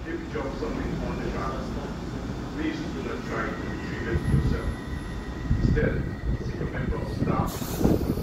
If you drop something on the ground, please do not try to retrieve it yourself. Instead, seek a member of staff